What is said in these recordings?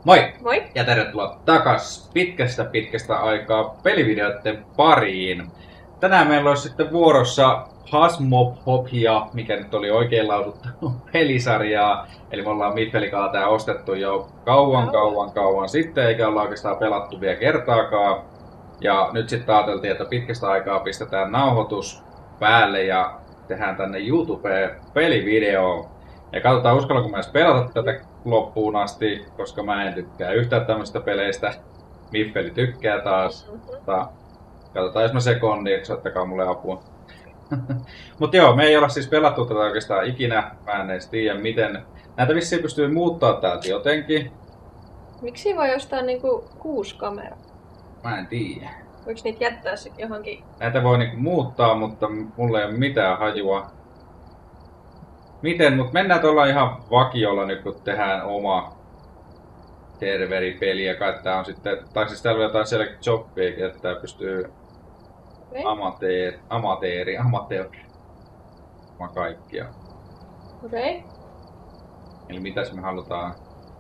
Moi! Moi! Ja tervetuloa takas pitkästä aikaa pelivideoiden pariin. Tänään meillä olisi sitten vuorossa Phasmophobia, mikä nyt oli oikein lausuttu pelisarjaa. Eli me ollaan Midfellikaa tää ostettu jo kauan sitten, eikä olla oikeastaan pelattu vielä kertaakaan. Ja nyt sitten ajateltiin, että pitkästä aikaa pistetään nauhoitus päälle ja tehdään tänne YouTubeen pelivideo. Ja katsotaan, uskallanko mä edes pelata tätä loppuun asti, koska mä en tykkää yhtään tämmöistä peleistä. Miffeli tykkää taas. Katsotaan, jos mä sekoon, niin soittakaa mulle apua. Mutta joo, me ei olla siis pelattu tätä oikeastaan ikinä. Mä en edes tiedä miten. Näitä vissiin pystyy muuttaa täältä jotenkin. Miksi voi ostaa niinku 6 kameraa? Mä en tiedä. Voiko niitä jättää sit johonkin? Näitä voi niinku muuttaa, mutta mulla ei ole mitään hajua. Miten? Mut mennään tuolla ihan vakiolla nyt, kun tehdään oma serveripeli. Ja kai tää on sitten, tai siis täällä on jotain select jobbiakin, että tää pystyy amateeri. Mä kaikkia. Okei. Eli mitäs me halutaan?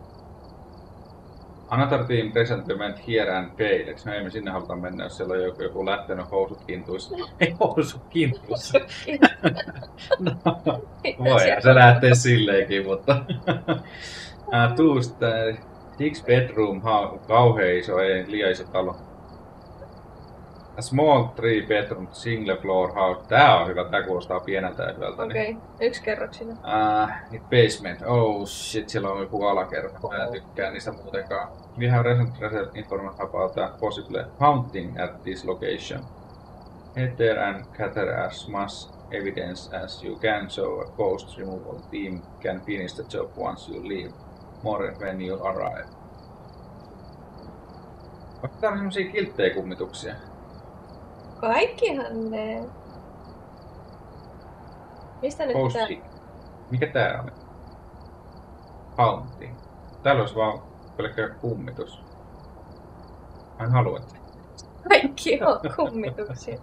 Another team presentment here and fail. Eikö me emme sinne haluta mennä, jos siellä on joku lähtenyt housut kintuissa? Ei housut kintuissa. No, voihan se lähtee silleenkin, mutta... Tuusta, 6 bedroom, kauhean iso, ei liian iso talo. A small 3 bedroom single floor house. Tää on hyvä, tää kuulostaa pieneltä ja hyvältä. Okei, yksi kerroksinen. Basement. Oh shit, siellä on joku alakerta. Mä en tykkää niistä muutenkaan. We have recent information about a possible haunting at this location. Head there and gather as much evidence as you can so a ghost removal team can finish the job once you leave. More when you arrive. Vaikka täällä on semmosia kilttejä kummituksia. Kaikkihan ne. Mistä nyt pitää? Mikä tää on? Haunting. Täällä olisi vaan pelkkä kummitus. Mä en halua, että... Kaikki on kummituksia.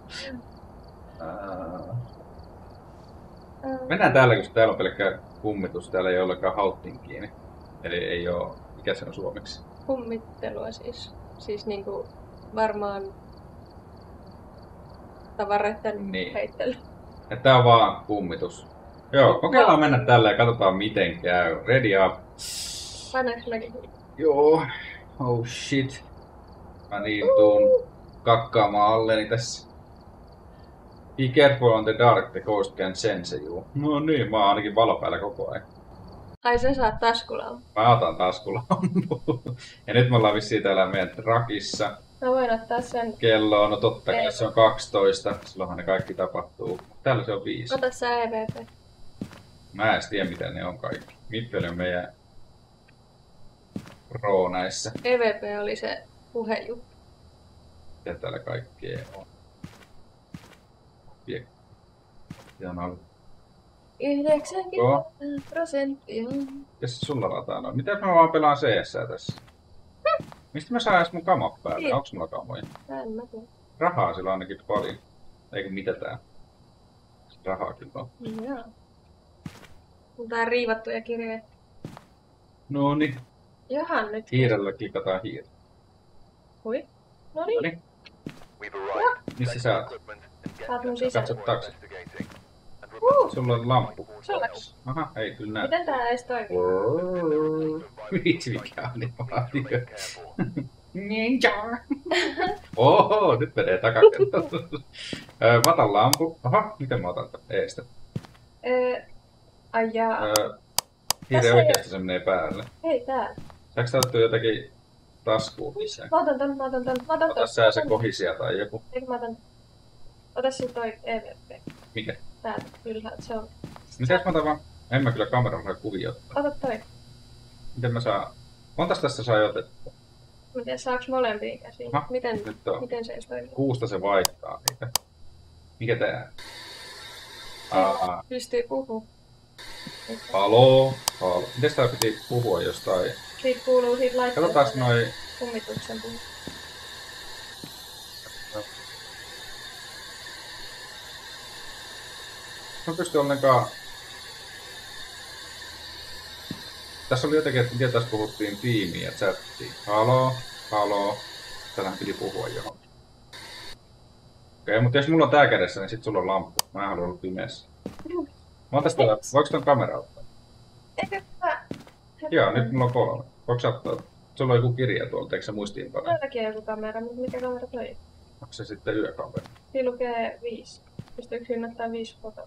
Mennään täällä, koska täällä on pelkkä kummitus. Täällä ei ole ollenkaan haunting kiinni. Eli ei oo... Mikä se on suomeksi? Kummittelua siis. Siis niinku varmaan tavaroiden heittely. Että tää on vaan kummitus. Joo, kokeillaan mennä tällä ja katsotaan miten käy. Ready up. Painaanko mäkin? Joo. Oh shit. Mä niin tuun kakkaamaan alleni tässä. Be careful on the dark, the ghost can sense you. No niin, mä oon ainakin valo päällä koko ajan. Ai sä saat taskulampun. Mä otan taskulampun. Ja nyt me ollaan vissiin täällä meidän trakissa. Mä voin ottaa sen. Kello on, no totta kai se on 12. Silloinhan ne kaikki tapahtuu. Täällä se on 5. Ota sä EVP. Mä en edes tiedä mitä ne on kaikki. Miffeli on meidän pro näissä. EVP oli se puhejuttu. Ja täällä kaikkea on. Ja on 90%. Mitäs sulla lataa noin? Mitä mä vaan pelaan CS tässä? Mistä mä saan edes mun kamat päälle? Onks mulla kamoja? En mä tiedä. Rahaa sillä on ainakin paljon. Eikö mitä tää? Rahaa kyllä on. Joo. Tää on riivattuja kirjoja. Noniin. Johan nyt. Hiirellä klikataan hiiri. Hui. Noniin. Missä sä oot? Sä oot mun sisällä. Katso taakse. Sulla on lamppu. Sullakin. Aha, ei kyllä näy. Miten tää edes toimii? Vitsi mikä animaatio. Ninja! Oho, nyt menee takakertaan. Mä otan lampu. Aha, miten mä otan eestä? Ai jaa. Hiiri oikeesti se menee päälle. Hei tää. Saanko tää ottaa jotakin taskuun lisää? Mä otan tän. Ota sä se kohisia tai joku. Eikö mä otan? Ota sit toi EVP. Mikä? Täältä ylhäältä se on. Mitäs mä otan vaan? En mä kyllä kameralla kuvia ottaa. Ota toi. Miten mä saan? Montas tästä saa otettua? Miten saaks molempiin käsiin? Miten se edes toimii? Kuusta se vaihtaa niitä. Mikä tää? Pystyy puhuu. Haloo. Mites tää piti puhua jostain? Siitä kuuluu siitä laitteesta. Katsotaas noi... Kummituksen puhuu. Mä pystyn ollenkaan... Tässä oli jotenkin, että miten tässä puhuttiin tiimiin ja chattiin. Haloo. Tänään piti puhua johonkin. Okei, mutta jos mulla on tää kädessä, niin sit sulla on lamppu. Mä en halua olla pimeässä. Mä oon tästä, voiko ton kamera ottaa? Eikö mä... Joo, nyt mulla on 3. Voiko ottaa? Sulla on joku kirja tuolta, eikö se muistiinpano? Täälläkin on joku kamera, mutta mikä kamera toi? Onko se sitten yökamera? Siinä lukee 5. Pystyykö siinä ottaa 5 fotoa?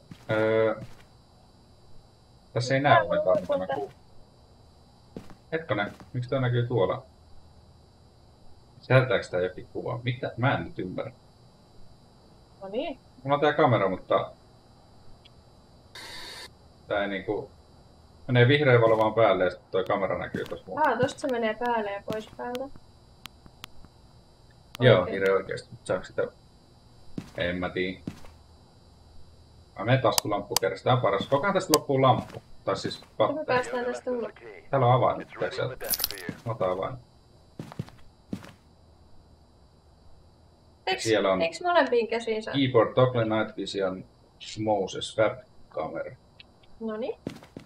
Tässä ei näy ollenkaan mitä mä kuulun. Hetkonen, miksi tää näkyy tuolla? Säätääks tää jokin kuva? Mitä? Mä en nyt ymmärrä. No niin. Mulla on tää kamera, mutta... Tää ei niinku... Menee vihreä valo vaan päälle ja sitten toi kamera näkyy tossa muuta. Tosta se menee päälle ja pois päältä. Joo, hirveä oikeesti. Saanko sitä... En mä tiedä. Mä menen taskulamppu kerrasta. Tää on paras. Kokohan tästä loppuu lamppu. Tai siis patta. Me päästään tästä ulos. Täällä on avain. Ota avain. Siellä on Eiks molempiin käsiin saa? keyboard, toggle, night vision, Moses, swap, kamera. Noniin.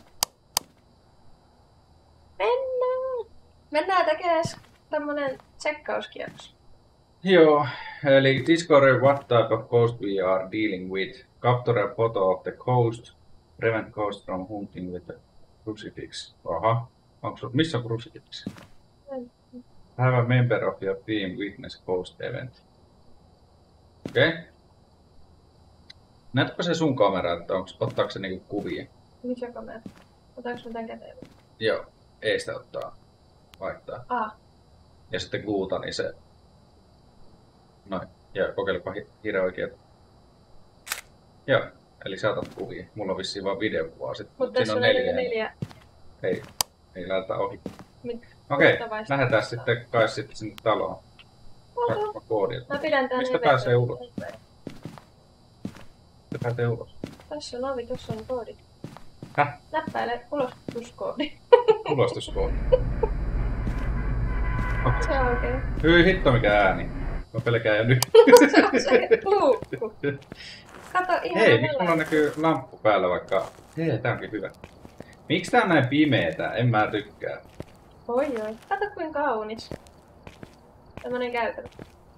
Mennään tekemään tämmönen tsekkauskierros. Joo, eli discover what type of ghost we are dealing with. Capture a photo of the ghost. Prevent ghost from hunting with the crucifix. Aha. Missä on crucifix? Have a member of your team witness ghost event. Okei. Okay. Näetkö se sun kamera, että ottaako se niinku kuvia? Mikä kamera? Otaanko mä tän käteen? Joo, ei sitä ottaa. Vaihtaa. Ja sitten Guuta, niin se... Noin. Ja kokeilupa hirveän oikeet. Joo, eli sä otat kuvia. Mulla on vissiin vaan videokuvaa sit. Mutta tässä on 4. Ei lähdetä ohi. Okei, lähdetään sitten kai sitten sinne taloon. Mä koodin. Mä pidän tän mistä pääsee ulos? Mistä pääsee ulos? Tässä on ovi, tossa on koodi. Häh? Näppäile ulostuskoodi. Ulostuskoodi. Se on okei. Hyi hitto mikä ääni. Mä pelkään jo nyt. Se on se luukku. Kato ihan hei, miksi mulla näkyy lamppu päällä vaikka... Hei, tää onkin hyvä. Miksi tää on näin pimeetä? En mä tykkää. Oi. Kato kuinka kaunis. Tämmönen käytävä.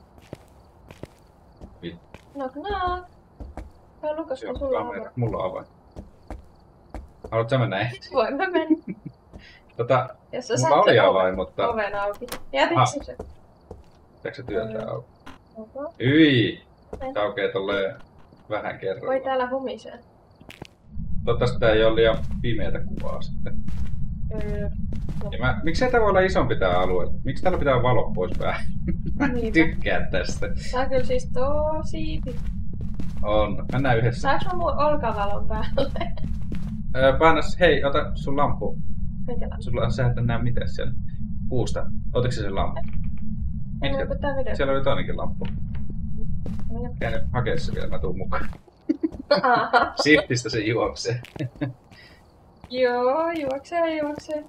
Knock. Tää on Lukas, kun sulla on avain. Mulla on avain. Haluatko sä mennä ensin? Voin mä mennä. Mulla oli avain, mutta... Oven auki. Jätitkö se? Pitääkö se työntää auki? Hyi! Tää aukee tolleen vähän kerralla. Voi täällä humisee. Toivottavasti tää ei oo liian pimeätä kuvaa sitten. No. Miksi tää voi olla isompi tää alue? Miksi täällä pitää valo pois vähän? Mä tykkään tästä. Tää on kyllä siis tosi pitkä. On. Mennään yhdessä. Saanko mä mun olkavalon päälle? Painas, hei, ota sun lamppu. Minkä lamppu? Sulla sä et näe mitään siellä kuusta. Otitko se sen lamppu? Siellä oli toinenkin lamppu. Käy hakee se vielä, mä tuun mukaan. Shiftistä se juoksee. Joo, juoksee.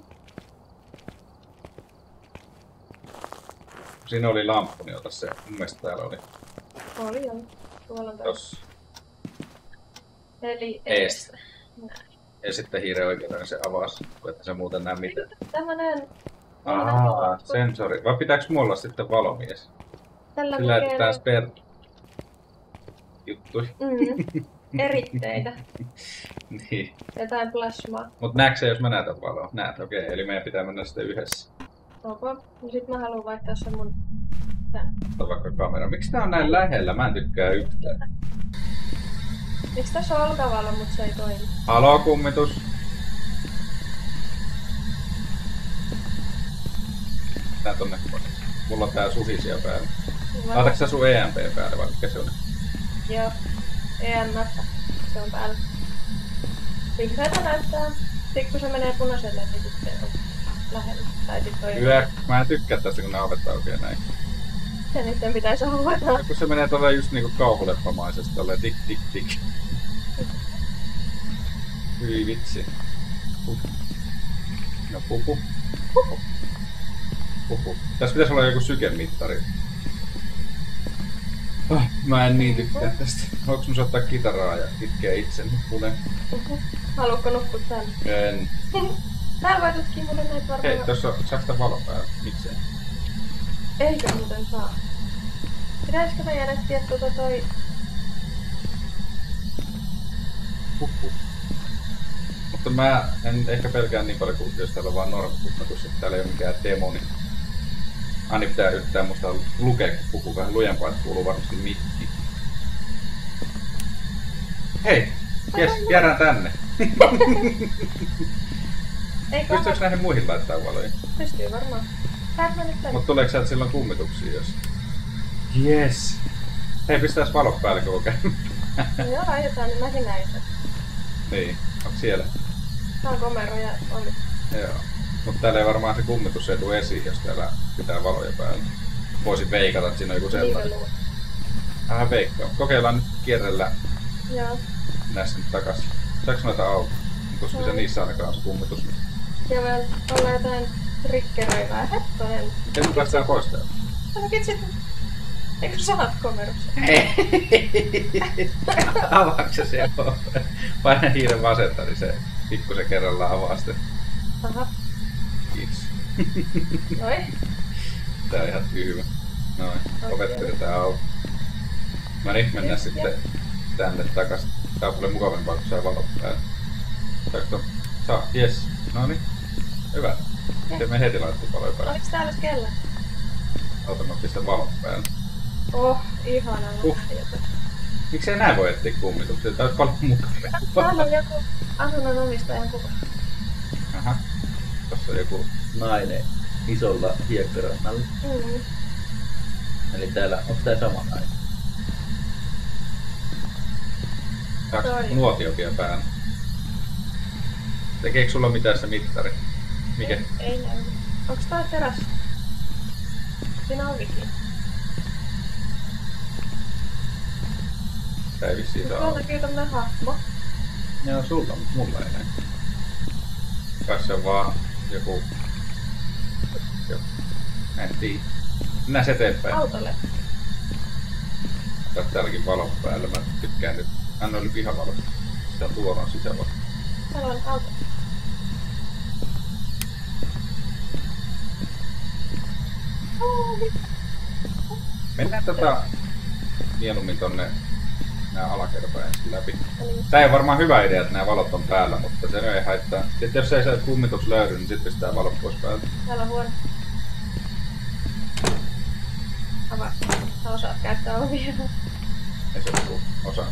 Siinä oli lamppu, niin ota se. Mun mielestä täällä oli. Oli joo. Tuolla on tossa. Eli eestä. Ja sitten hiiren oikeuteen se avasi, kun et sä muuten näe mitään. Tämmönen... sensori. Vai pitääks mulla sitten valomies? Tällä sillä lähetetään spare juttui. Eritteitä. Niin. Jotain plasmaa. Mut näetkö jos mä näytän valoa? Näet, okei. Eli meidän pitää mennä sitten yhdessä. Okay. No sit mä haluan vaihtaa sen mun... Tän. Ota vaikka kamera. Miksi tää on näin lähellä? Mä en tykkää yhtään. Miksi tässä on olkavalo, mut se ei toimi? Haloo, kummitus. Tää tonne. Mulla on tää suhisia päällä. Laitatko sä sun EMP päälle vai mikä se on? Joo. EMF. Se on päällä. Vihreätä näyttää. Sitten kun se menee punaiselle, niin sitten on lähellä. Tai sit toi... Hyvä. Mä en tykkää tästä kun nää ovet aukeaa näin. Se nyt pitäisi avata. Kun se menee tolleen just niinku kauhuleppamaisesti tolleen tik tik tik. Hyi vitsi. No pupu. Tässä pitäisi olla joku sykemittari. Mä en niin tykkää tästä. Haluatko mun soittaa kitaraa ja itkeä itseni punen? Haluatko nukkua tänne? En. Täällä voi tutkia muuten näitä varmaan. Hei, tossa on saksta valo päällä. Miksei? Eikö muuten saa? Pitäisikö meidän etsiä toi... Huhhuh. Mutta mä en ehkä pelkää niin paljon kuin jos täällä on vaan normikuutnatus, että täällä ei ole mikään demoni. Anni pitää yrittää musta lukea, kun puhuu vähän lujempaa, että kuuluu varmasti mikki. Hei! Jes, jäädään tänne. Pystyykö näihin muihin laittaa valoja? Pystyy varmaan. Täältä mä nyt tänne. Mut tuleeko sieltä silloin kummituksia jos? Jes! Hei, pistääs valot päälle koko käymään. No joo, aiotaan, niin mäkin näin sen. Niin, onko siellä? Tää on komero ja oli. Joo. Mut täällä ei varmaan se kummitus ei tule esiin, jos täällä pitää valoja päällä. Voisin veikata, että siinä on joku sellainen. Vähän veikkaa. Kokeillaan nyt kierrellä Joo. näissä nyt takas. Saaks noita auki? Koska se niissä ainakaan on se kummitus. Ja voi olla jotain triggeröivää. Hetkonen. Miten me päästään pois täältä? Ainakin sitten. Eikö sä saat komerossa? Avaako se siellä? Paina hiiren vasenta, niin se pikkusen kerrallaan avaa sitten. Aha. Kiitos. Noi. Tää on ihan tyhmä. Noin, ovet pidetään auki. No niin, mennään sitten tänne takas. Tää on paljon mukavampaa, kun saa valot päälle. Saaks ton? Saa, jes. Noniin. Hyvä. Miten me heti laittuu valoja päälle? Oliks täällä skellä? Ota, mä pistän valot päälle. Oh, ihanaa. Miksei näin voi etsiä kummituksia? Tää olisi paljon mukavampaa. Täällä on joku asunnon omistajan kuva. Aha. Tossa on joku nainen isolla hiekkarannalla. Eli täällä, onko tää sama nainen? Saaks nuotio vielä päällä? Tekeekö sulla mitään se mittari? Mikä? Ei näy. Onks tää terassi? Siinä on ovikin. Tää ei vissiin saa olla. Tuolta kyllä tämmönen hahmo. Joo, sulla, mutta mulla ei näin. Kai se on vaan joku... En tiedä. Mennään eteenpäin. Autolle. Tää täälläkin valon päällä. Mä tykkään nyt. Anna oli pihavalo. Se on tuolla sisällä. Täällä on auto. Mennään mieluummin tonne nää alakertaan ensin läpi. Tää ei ole varmaan hyvä idea, että nämä valot on päällä, mutta se ei haittaa. Sitten jos ei se kummitus löydy, niin sitten pistää valot pois päältä. Täällä on huone. Avaa. Sä osaat käyttää ovia. Ei se ole osa.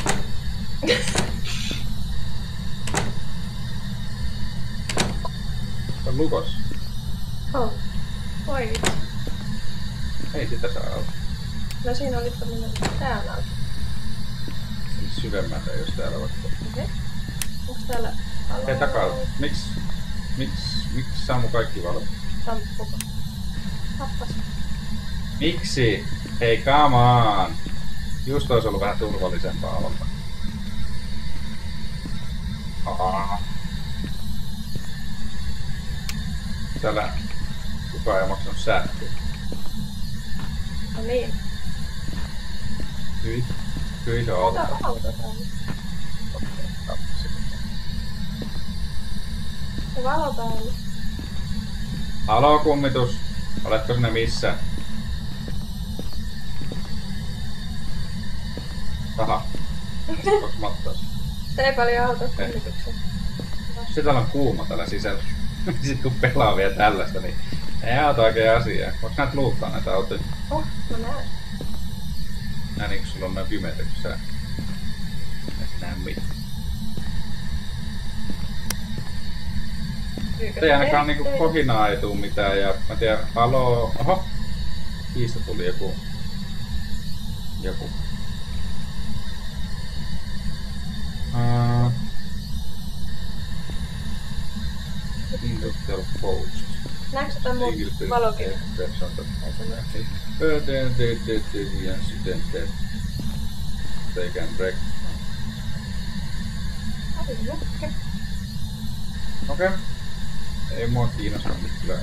Se on lukos. On. Voi vitsi. Ei sitä saa auki. No siinä oli tämmönen. Tää on auki. Sinne syvemmälle, jos täällä vaikka. Okei. Onks täällä valo? Hei takaa. Miksi sammu kaikki valot? Samppuko. Tappas. Miksi? Hei, come on! Just olisi ollut vähän turvallisempaa olla. Täällä kukaan ei maksanut sähköä. No niin. Kyllä se on. Ota auto täällä. Se valo päällä. Haloo kummitus, oletko sinne missä? Aha. Onks mattas? Ei paljon auto kummituksia. Sitten täällä on kuuma täällä sisällä. Sitten kun pelaa vielä tällaista, niin ei auta oikein asiaa. Voinko näet luuttaa näitä autoja? Oh, mä näen. Nää niinkö sulla on noin pimeitä, kun sä et näe mitään. Ei ainakaan niinku kohinaa ei tuu mitään ja mä tiedän, haloo, oho, kiistä tuli joku. Industrial Post. Näetkö sä tän mun valokin? Incident. They can break. Okei. Ei mua kiinnosta nyt kyllä.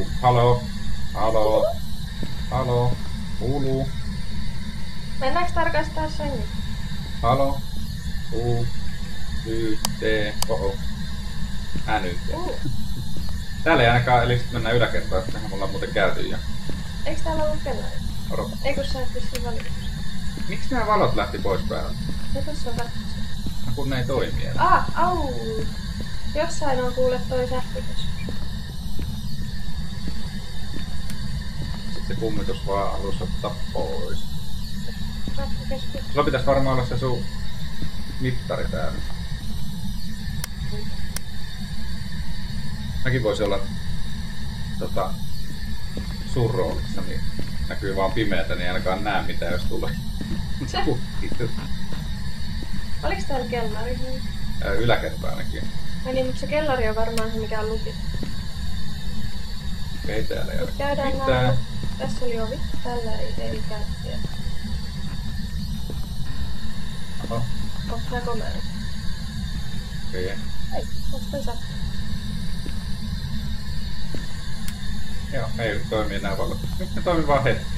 Halo. Kuuluu. Mennäänkö tarkastaa sengit? Halo. U. Y. T. Oho. NYT. Täällä ei ainakaan, eli sit mennään yläkertaan, tähän me ollaan muuten käyty jo. Eiks täällä ollut kellari? Odota. Ei kun sä et vissiin valituksi. Miksi nämä valot lähti pois päältä? Ja tossa on katsossa. No kun ne ei toimi enää. Au! Jossain on kuule toi sähkökeskus. Sitten se kummitus vaan halusi ottaa pois. Sähkökeskus. Sulla pitäisi varmaan olla se sun mittari täällä. Mäkin voisi olla sun roolissa, niin näkyy vaan pimeätä, niin ei ainakaan näe mitä jos tulee. Oliks täällä kellari? Yläkerta ainakin. Niin, mutta se kellari on varmaan se mikä on lukittu. Ei täällä ei ole Käydään mitään. näin. Tässä oli ovi. Tällä ei käy siellä. Oho, Onko tää komea? ei. Ei, onks toi sähkö? Joo, ei toimi enää valot. Nyt ne toimii vaan hetki.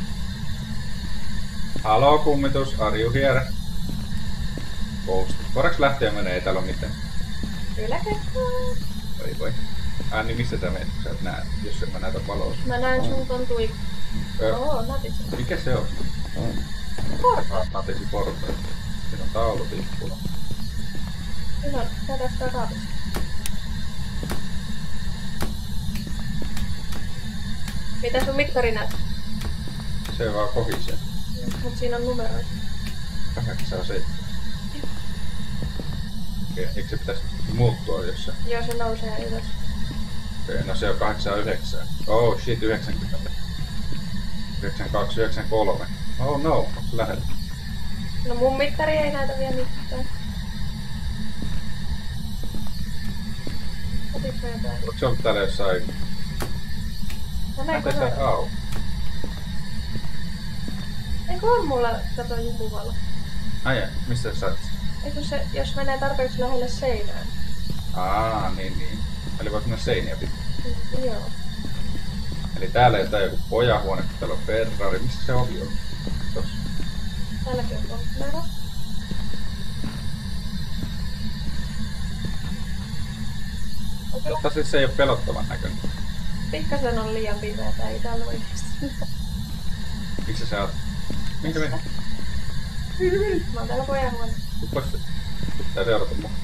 Haloo kummitus, are you here? Ghost. Voidaanko lähteä ja menee? Ei täällä ole mitään. Yläkertaan. Voi. Niin missä sä menet, kun sä et näe, jos en mä näytä valoa? Mä näen sun ton tuik. Oo, natisi. Mikä se on? Porta. Natisi porta. Siinä on taulut ikkuna. Siinä on, käydään sitä kaapista. Mitä sun mittari näet? Se vaan kohisee. Mut siinä on numeroita. 8-7. Eikö se pitäisi muuttua jos se? Joo, se nousee ylös. Okei, no se on 8-9. Oh shit, 90. 92, 93. Oh no, onko se lähellä? No mun mittari ei näytä vielä mitään. Otiks mä jotain? Onko se ollut täällä jossain? Näytä se au. Eikö on mulla kato jumuvalo? Ai mistä sä saat? Eikö se, jos menee tarpeeksi lähelle seinään? Niin. Eli voisi mennä seiniä pitkin. Joo. Eli täällä ei jotain joku pojahuone, kun täällä on Ferrari. Missä se ovi on? Tossa. Täälläkin on numero. Mutta siis se ei ole pelottavan näköinen. Pikkasen on liian pimeätä, ei täällä oikeesti mitään. Miksi sä oot? Minkä meni? Mä oon täällä pojahuone. Pois se. Tää seurata mua.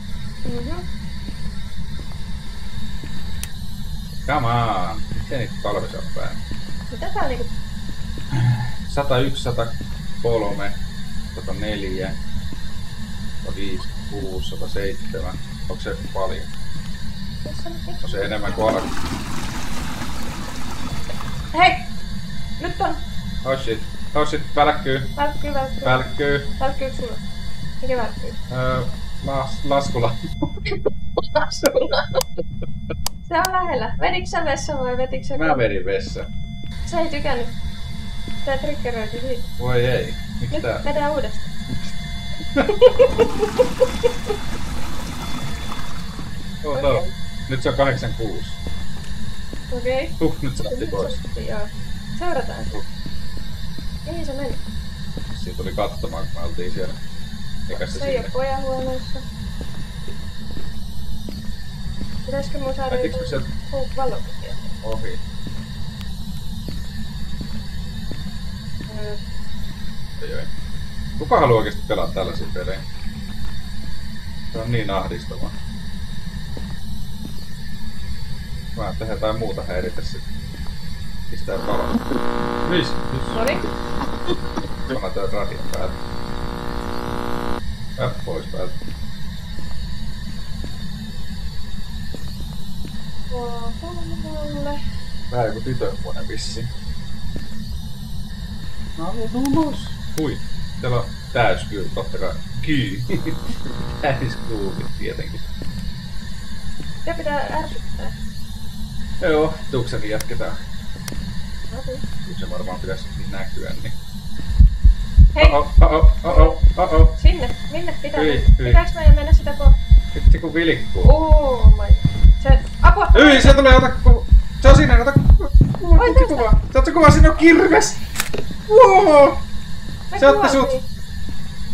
Come on! Miten niitä palvisia on päällä? Mitä täällä niinku... 101, 103, 104, 105, 6, 107. Onko se paljon? Tässä nyt... On se enemmän kuin alku. Hei! Nyt on... Oh shit, välkkyy. Välkkyykö sulla? Mikä välkkyy? Laskulla. Se on lähellä. Vedikö sä vessa vai vetikö sä... Mä vedin vessa. Sä ei tykännyt. Tää triggeröiti siitä. Voi ei. Miks Nyt tää? vedään uudestaan. Oh no. Nyt se on 86. Okei. Nyt se lähti pois. Joo. Seurataan sitä. Mihin se meni? Siinä tuli katsomaan, kun me oltiin siellä. Eikä se Se ei oo sinne. pojahuoneessa. Pitäisikö mun saada Lähtikö se valokutia? ohi? Ei. Kuka haluaa oikeesti pelaa tällaisia pelejä? Se on niin ahdistavaa. Mä tehdään jotain muuta häiritä sit. Pistää valoa. Mis? Noniin. Mä toi radion päältä. Pois päältä. Mulle. Vähän joku tytönhuone vissiin. No ulos. Hui. Siellä on täyskyy, totta kai. Kyy. Täyskuuvi tietenkin. Sitä pitää ärsyttää. Joo, tuksenkin jatketaan. Okei. Kyllä se varmaan pitäisi näkyä, niin... Hei! Oh. Sinne! Minne pitää Hyi, mennä? hyi. Pitääks meidän mennä sitä kohti? Vitsi kun vilkkuu. Oh my... Se... Apua! Hyi, se tulee, ota kuva. Se on siinä, ota Oi, kuva. Se otti kuva, siinä on kirves. Wow. Me Se otti sut. kuvattiin.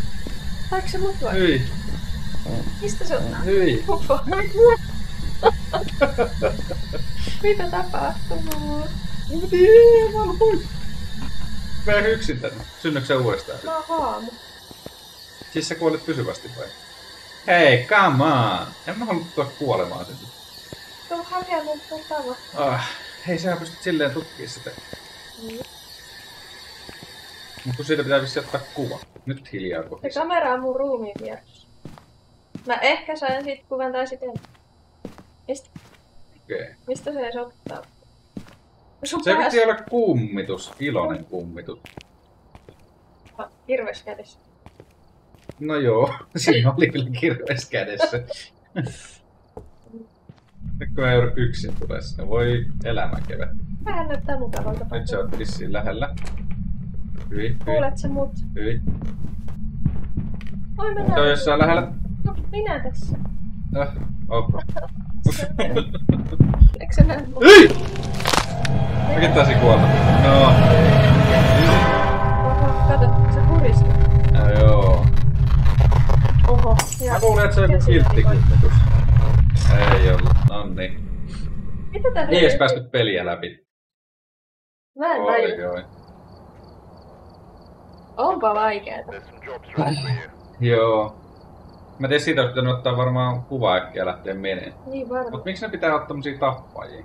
Saiko se mut vai? Hyi. Mistä se ottaa? Hyi. Uppo. Mitä tapahtuu? Mä oon pois. Mä yksin tänne. Synnytkö sä uudestaan? Mä oon haamu. Siis sä kuolet pysyvästi vai? Hei, come on! En mä halua tulla kuolemaan sinne. Tuu hakemaan mun tava. Hei, sä pystyt silleen tutkimaan sitä. Mm. Mut kun siitä pitää vissi ottaa kuva. Nyt hiljaa Se kohissa. kamera on mun ruumiin vieressä. Mä ehkä sain siitä kuvan tai sitten. Okei. Mistä se edes ottaa? Sun Se pääs piti olla kummitus. Iloinen kummitus. kirves kädessä. No joo, siinä oli kyllä kirves kädessä. Nyt kun ei joudu yksin tulee sinne, voi elämä kevät. Vähän näyttää mukavalta. Nyt sä oot vissiin lähellä. Hyi, Kuulet sä mut? hyi. Oi mennään. Se on jossain lähellä. No, minä tässä. Oho. Eikö sä näe mut? Hyi! Mäkin taisin kuolla. No. Oho, kato, se puristi. No joo. Oho. Mä luulen, että se on joku kilttikummitus. Ei ollut. Nonni. Mitä tää Ei edes päästy peliä läpi. Mä en Oi, taju. oi. Onpa vaikeeta. Joo. Mä tein siitä, että pitänyt ottaa varmaan kuva äkkiä ja lähteä meneen. Niin varmaan. Mut miksi ne pitää olla tämmösiä tappajia?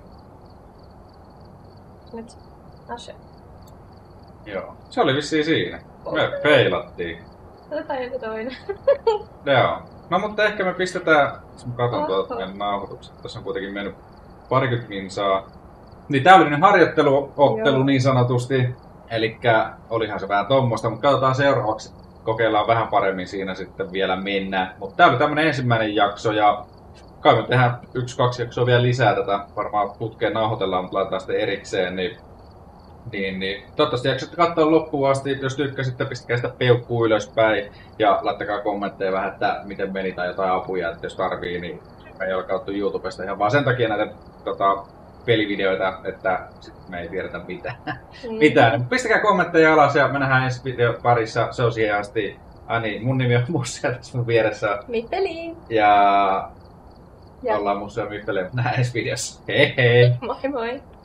Nyt. Ase. Joo. Se oli vissiin siinä. Me feilattiin. Otetaan joku toinen. Joo. No mutta ehkä me pistetään, jos mä katon tuolta Oho. meidän nauhoitukset. Tässä on kuitenkin mennyt parikymmentä minsaa. Niin tää oli harjoitteluottelu Joo. niin sanotusti. Elikkä olihan se vähän tommosta, mutta katsotaan seuraavaksi. Kokeillaan vähän paremmin siinä sitten vielä mennään. Mutta tää oli tämmönen ensimmäinen jakso ja kai me tehdään 1-2 jaksoa vielä lisää tätä. Varmaan putkeen nauhoitellaan, mutta laitetaan sitten erikseen. Niin. Toivottavasti jaksatte katsoa loppuun asti. Jos tykkäsitte, pistäkää sitä peukkuu ylöspäin. Ja laittakaa kommentteja vähän, että miten meni tai jotain apuja, että jos tarvii, niin me ei ole katsottu YouTubesta ihan vaan sen takia näitä pelivideoita, että sit me ei tiedetä mitään. Pistäkää kommentteja alas ja me nähdään ensi video parissa. Se on siihen asti. Ani, mun nimi on Musse ja tässä mun vieressä. Mitteliin. Ja Ja. ollaan Musse ja Myhtälä. Nähdään ensi videossa. Hei hei! Moi moi.